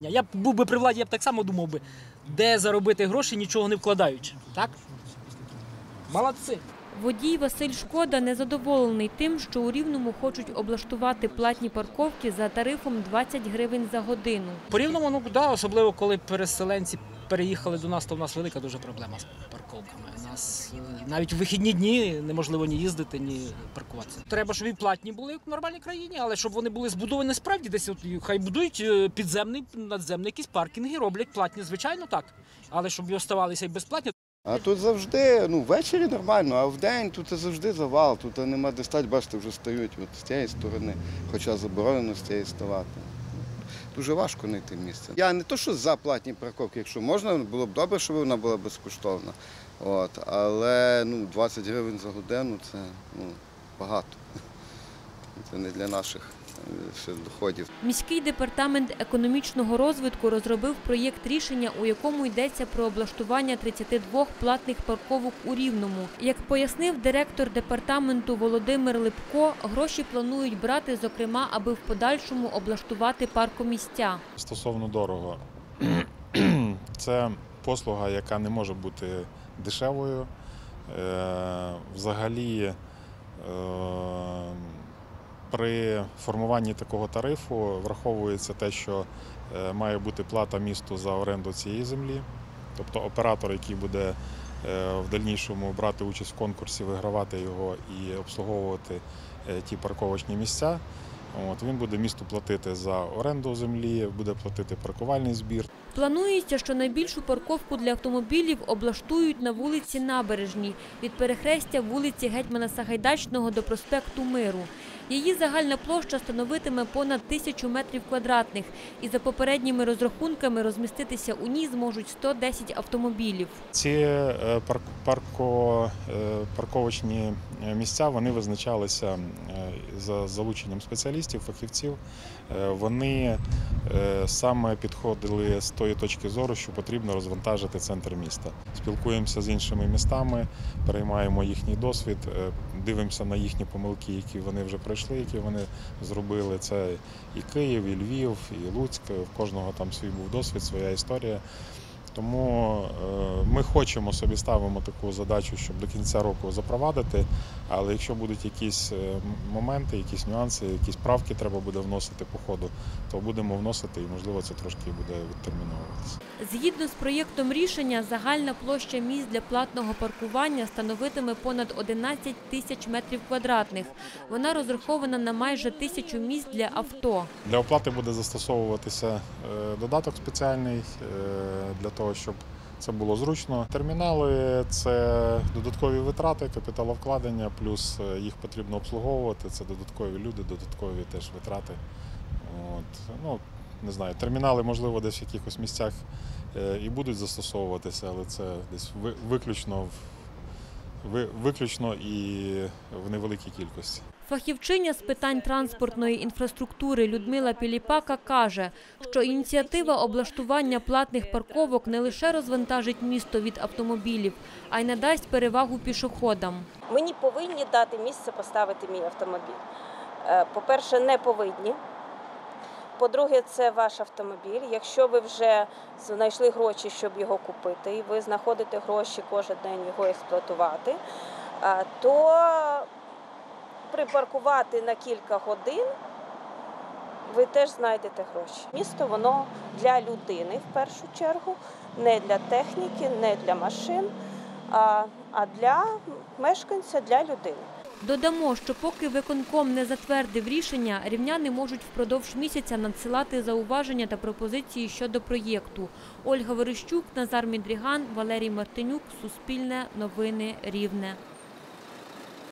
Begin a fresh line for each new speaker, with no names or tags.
Я б був би при владі, я б так само думав би, де заробити гроші, нічого не вкладаючи. Так? Молодці.
Водій Василь Шкода незадоволений тим, що у Рівному хочуть облаштувати платні парковки за тарифом 20 гривень за годину.
По Рівному, ну, да, особливо коли переселенці переїхали до нас, то в нас велика дуже проблема з парковками. У нас навіть в вихідні дні неможливо ні їздити, ні паркуватися. Треба, щоб і платні були в нормальній країні, але щоб вони були збудовані справді десь. От, хай будують підземний, надземний якісь паркінги, роблять платні, звичайно, так. Але щоб і оставалися і безплатні.
А тут завжди, ввечері нормально, а вдень тут завжди завал, тут нема де стати, бачите, вже стають от з цієї сторони, хоча заборонено з цієї ставати. Дуже важко знайти місце. Я не то, що за платні парковки, якщо можна, було б добре, щоб вона була безкоштовна. Але 20 гривень за годину – це багато. Це не для наших доходів.
Міський департамент економічного розвитку розробив проєкт рішення, у якому йдеться про облаштування 32 платних парковок у Рівному. Як пояснив директор департаменту Володимир Липко, гроші планують брати, зокрема, аби в подальшому облаштувати паркомісця.
Стосовно дорого, це послуга, яка не може бути дешевою. Взагалі, при формуванні такого тарифу враховується те, що має бути плата місту за оренду цієї землі. Тобто оператор, який буде в дальнішому брати участь в конкурсі, вигравати його і обслуговувати ті парковочні місця, він буде місту платити за оренду землі, буде платити паркувальний збір.
Планується, що найбільшу парковку для автомобілів облаштують на вулиці Набережній, від перехрестя вулиці Гетьмана Сагайдачного до проспекту Миру. Її загальна площа становитиме понад 1000 метрів квадратних, і за попередніми розрахунками розміститися у ній зможуть 110 автомобілів.
Ці парковочні місця, вони визначалися за залученням спеціалістів, фахівців. Вони саме підходили з тої точки зору, що потрібно розвантажити центр міста. Спілкуємося з іншими містами, переймаємо їхній досвід, дивимося на їхні помилки, які вони вже пройшли, які вони зробили. Це і Київ, і Львів, і Луцьк, в кожного там свій був досвід, своя історія. Тому ми хочемо собі, ставимо таку задачу, щоб до кінця року запровадити, але якщо будуть якісь моменти, якісь нюанси, якісь правки треба буде вносити по ходу, то будемо вносити і, можливо, це трошки буде відтерміновуватися.
Згідно з проєктом рішення, загальна площа місць для платного паркування становитиме понад 11 тисяч метрів квадратних. Вона розрахована на майже 1000 місць для авто.
Для оплати буде застосовуватися додаток спеціальний для того, щоб це було зручно. Термінали – це додаткові витрати, капіталовкладення, плюс їх потрібно обслуговувати, це додаткові люди, додаткові теж витрати. Не знаю, термінали, можливо, десь в якихось місцях і будуть застосовуватися, але це десь виключно і в невеликій кількості.
Фахівчиня з питань транспортної інфраструктури Людмила Піліпака каже, що ініціатива облаштування платних парковок не лише розвантажить місто від автомобілів, а й надасть перевагу пішоходам.
Мені повинні дати місце поставити мій автомобіль. По-перше, не повинні. По-друге, це ваш автомобіль. Якщо ви вже знайшли гроші, щоб його купити, і ви знаходите гроші кожен день його експлуатувати, то припаркувати на кілька годин ви теж знайдете гроші. Місто, воно для людини в першу чергу, не для техніки, не для машин, а для мешканця, для людини.
Додамо, що поки виконком не затвердив рішення, рівняни можуть впродовж місяця надсилати зауваження та пропозиції щодо проєкту. Ольга Верещук, Назар Мідріган, Валерій Мартинюк, Суспільне, Новини Рівне.